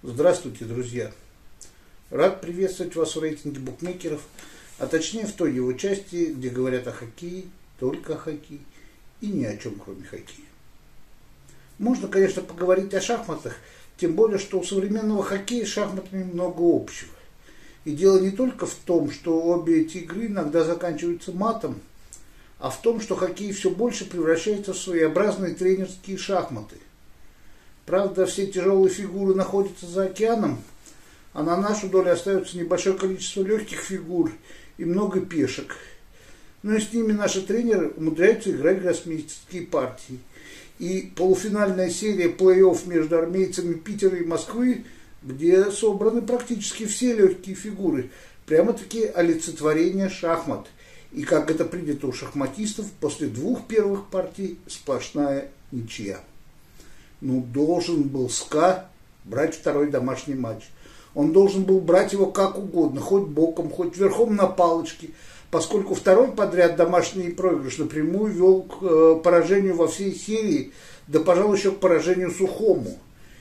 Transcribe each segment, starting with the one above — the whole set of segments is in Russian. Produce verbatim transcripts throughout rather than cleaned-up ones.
Здравствуйте, друзья! Рад приветствовать вас в рейтинге букмекеров, а точнее в той его части, где говорят о хоккее, только о хоккее и ни о чем, кроме хоккея. Можно, конечно, поговорить о шахматах, тем более, что у современного хоккея с шахматами много общего. И дело не только в том, что обе эти игры иногда заканчиваются матом, а в том, что хоккей все больше превращается в своеобразные тренерские шахматы. Правда, все тяжелые фигуры находятся за океаном, а на нашу долю остается небольшое количество легких фигур и много пешек. Но и с ними наши тренеры умудряются играть гроссмейстерские партии. И полуфинальная серия плей-офф между армейцами Питера и Москвы, где собраны практически все легкие фигуры, прямо-таки олицетворение шахмат. И, как это принято у шахматистов, после двух первых партий сплошная ничья. Ну, должен был СКА брать второй домашний матч. Он должен был брать его как угодно, хоть боком, хоть верхом на палочке, поскольку второй подряд домашний проигрыш напрямую вел к э, поражению во всей серии, да, пожалуй, еще к поражению сухому.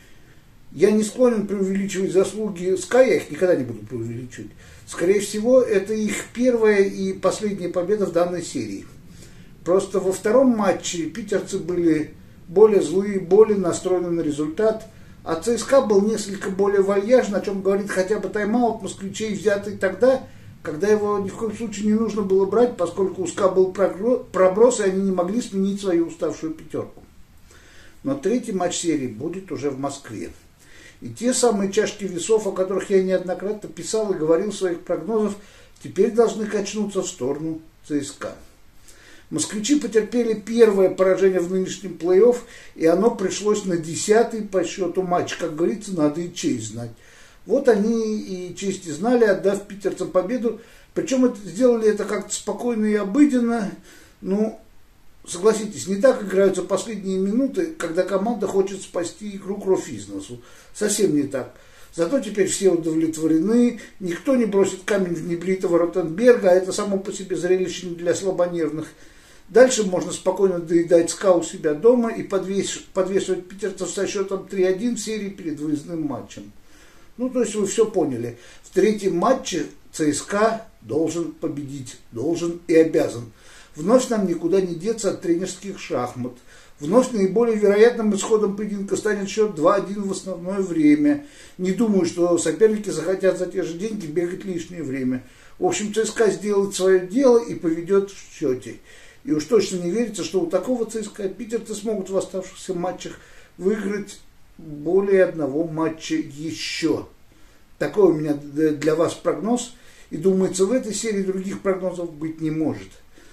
Я не склонен преувеличивать заслуги СКА, я их никогда не буду преувеличивать. Скорее всего, это их первая и последняя победа в данной серии. Просто во втором матче питерцы были более злые, более настроены на результат, а ЦСКА был несколько более вальяжен, о чем говорит хотя бы тайм-аут москвичей, взятый тогда, когда его ни в коем случае не нужно было брать, поскольку у СКА был проброс, и они не могли сменить свою уставшую пятерку. Но третий матч серии будет уже в Москве. И те самые чашки весов, о которых я неоднократно писал и говорил в своих прогнозах, теперь должны качнуться в сторону ЦСКА. Москвичи потерпели первое поражение в нынешнем плей-офф, и оно пришлось на десятый по счету матч. Как говорится, надо и честь знать. Вот они и честь и знали, отдав питерцам победу. Причем это, сделали это как-то спокойно и обыденно. Ну, согласитесь, не так играются последние минуты, когда команда хочет спасти игру кровь из носу. Совсем не так. Зато теперь все удовлетворены, никто не бросит камень в небритого Ротенберга, а это само по себе зрелище не для слабонервных. Дальше можно спокойно доедать СКА у себя дома и подвес, подвешивать питерцев со счетом три один в серии перед выездным матчем. Ну, то есть вы все поняли. В третьем матче ЦСКА должен победить, должен и обязан. Вновь нам никуда не деться от тренерских шахмат. Вновь наиболее вероятным исходом поединка станет счет два один в основное время. Не думаю, что соперники захотят за те же деньги бегать лишнее время. В общем, ЦСКА сделает свое дело и поведет в счете. И уж точно не верится, что у такого ЦСКА питерцы смогут в оставшихся матчах выиграть более одного матча еще. Такой у меня для вас прогноз. И думается, в этой серии других прогнозов быть не может.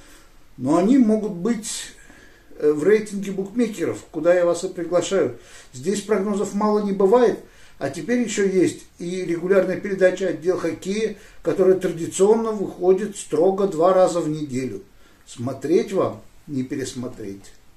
Но они могут быть в рейтинге букмекеров, куда я вас и приглашаю. Здесь прогнозов мало не бывает, а теперь еще есть и регулярная передача «Отдел хоккея», которая традиционно выходит строго два раза в неделю. Смотреть вам не пересмотреть.